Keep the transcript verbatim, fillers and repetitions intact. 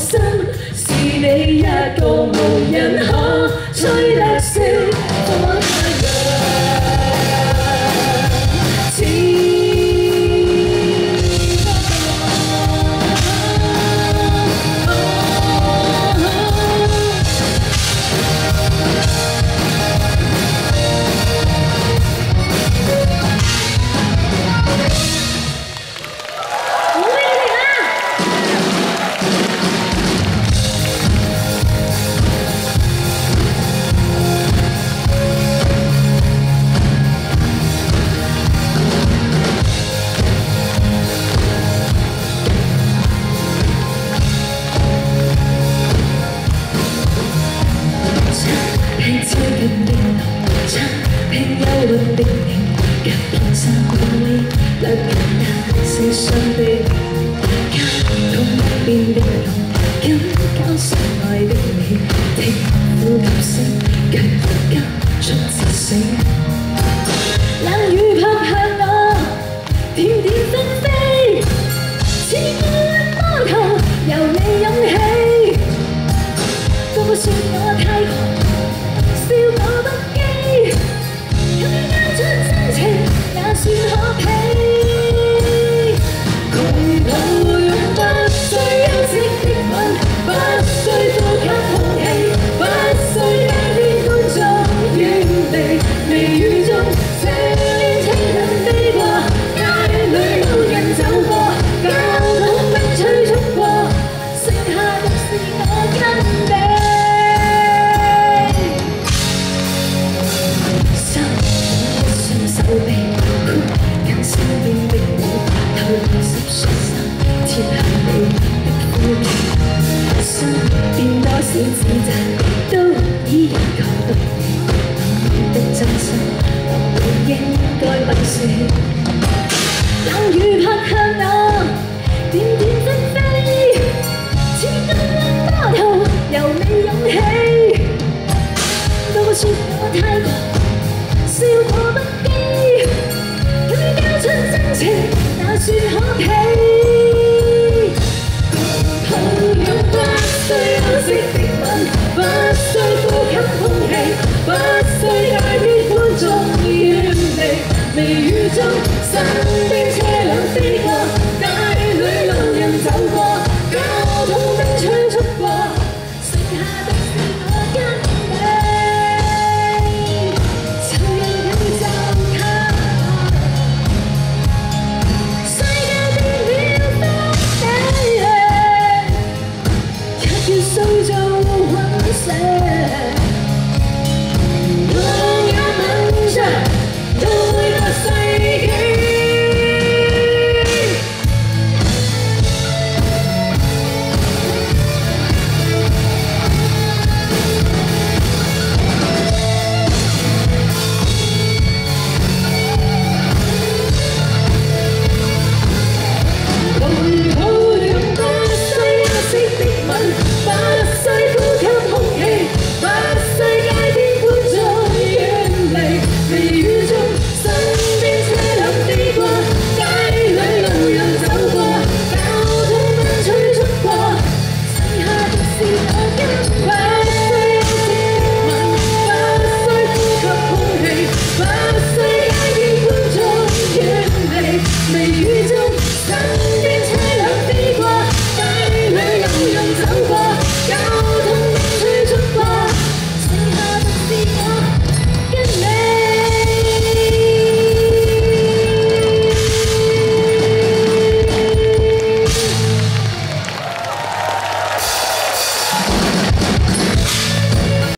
心，是你一個無人可吹略笑火太陽。拼超勁的路程，拼憂鬱的你，隔片山里兩人也是相悲，隔痛邊的路，緊交相愛的你，聽呼吸聲，腳步間速至死。冷雨拍向我，點點紛飛，似個魔頭由你湧起，個個說我太狂。笑我不羈，給你交出真情，也算可喜。共抱擁不需休息的吻，不需呼吸空氣，不需街邊觀眾遠離微雨中，這年青人飛過，街裏路人走過，教堂被催促過，剩下的是我跟你。手臂箍緊身邊的你，透過濕恤衫貼向你的呼吸，身邊多少指責都依然靠得你，我的真心我應該不說。冷雨拍向我，點點紛飛，似個魔頭由你湧起，個個說我太狂，笑我不羈。交出真情，那算可喜。共抱擁不需休息的吻，不需呼吸空氣，不需街邊觀眾遠離微雨中身邊。